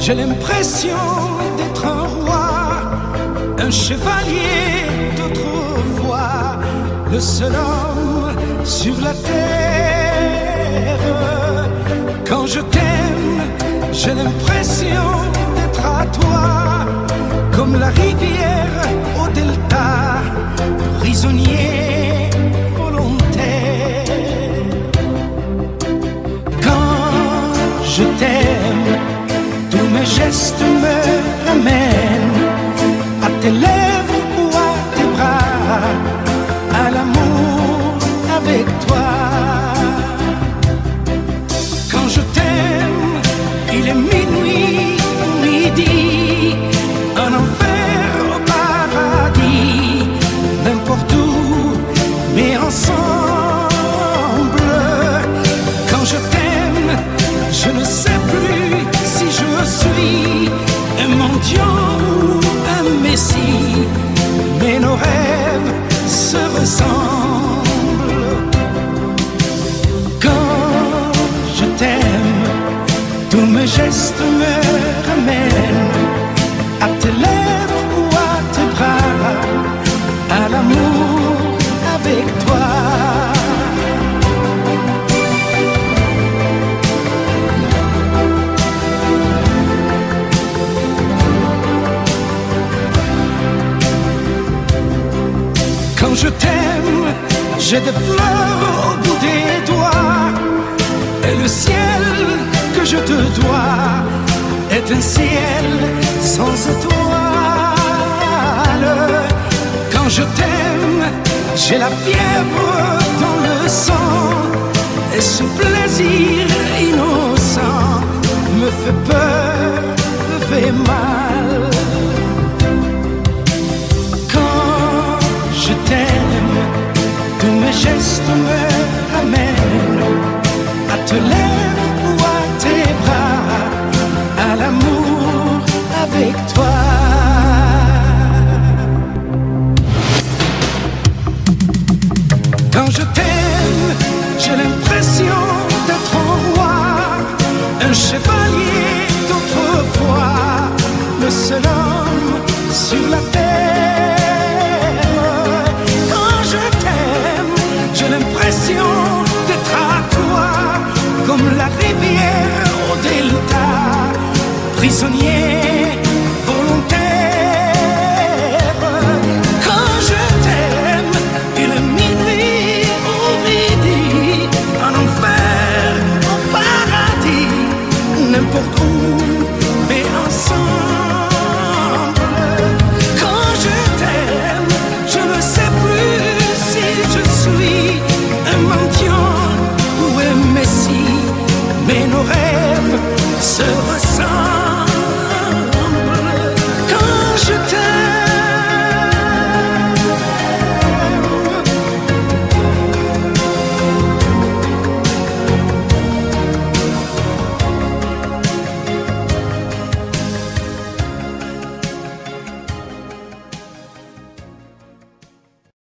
J'ai l'impression d'être un roi, un chevalier d'autrefois, le seul homme sur la terre. Quand je t'aime, j'ai l'impression d'être à toi, comme la rivière au delta, prisonnier volontaire. Quand je t'aime, tous mes gestes me ramènent à tes lèvres ou à tes bras, à l'amour avec toi. Quand je t'aime, il est minuit ou midi, un enfer au paradis, n'importe où, mais ensemble. Quand je t'aime, je ne sais plus si je suis un mendiant ou un messie, mais nos rêves se ressemblent. Quand je t'aime, tous mes gestes me ramènent à tes lèvres ou à tes bras, à l'amour avec toi. Quand je t'aime, j'ai des fleurs au bout des doigts, et le ciel que je te dois est un ciel sans étoiles. Quand je t'aime, j'ai la fièvre dans le sang, et ce plaisir innocent me fait peur, me fait mal. Quand je t'aime, tous mes gestes me ramènent à te lèvres ou à tes bras, à l'amour avec toi. Quand je t'aime, j'ai l'impression d'être un roi, un chevalier d'autrefois, le seul homme sur la terre. Quand je t'aime, j'ai l'impression d'être à toi, comme la rivière au delta, prisonnier volontaire. Quand je t'aime, il est minuit ou midi, un enfer au paradis, n'importe où, mais ensemble. Quand je t'aime, je ne sais plus si je suis un mendiant ou un messie, mais nos rêves se ressemblent. Quand je t'aime,